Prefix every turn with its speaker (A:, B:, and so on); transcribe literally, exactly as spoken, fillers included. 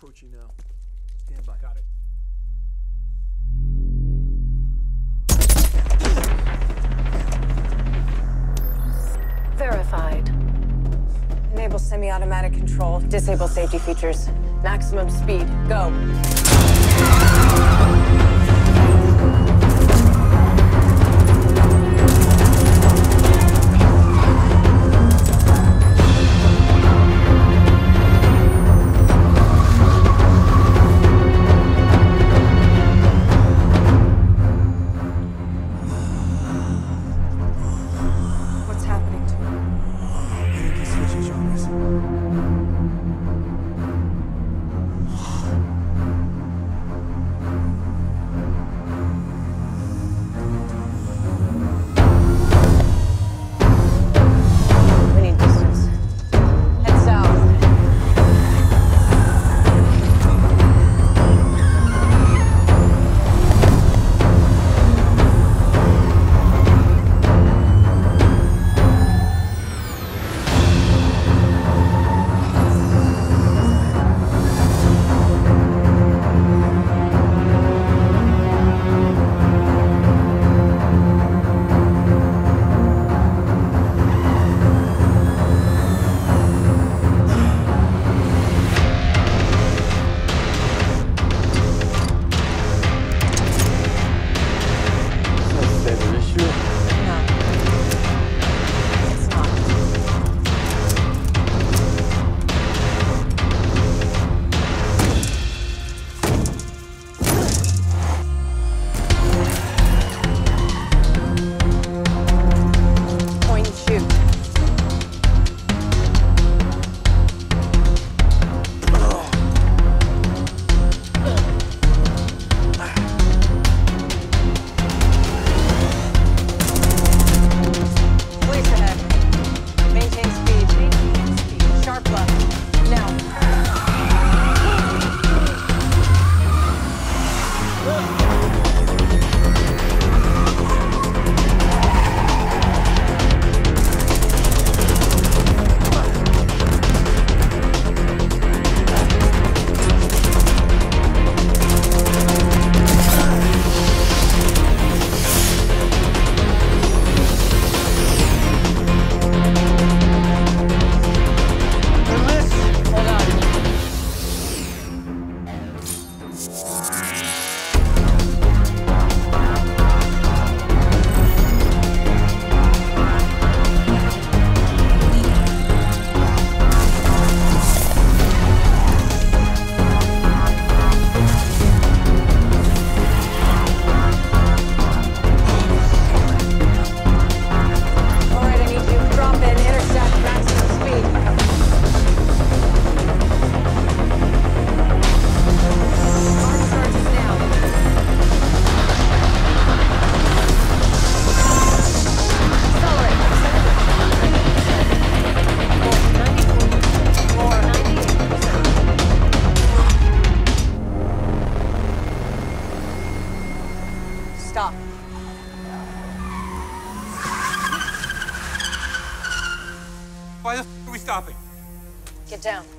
A: approaching now. Stand by.
B: Got it.
C: Verified. Enable semi-automatic control. Disable safety features. Maximum speed. Go. What's happening to him?
A: Energy switches, Johannes.
C: We need distance. Head south. No. It's not. Point and shoot. Police ahead. Maintain speed. Maintain speed. Sharp left. Now. Hold on. All right, I need you to drop in, intersect, maximum speed. Arm charges now. Accelerate. More, ninety-eight percent. Stop.
B: Why the f are we stopping?
C: Get down.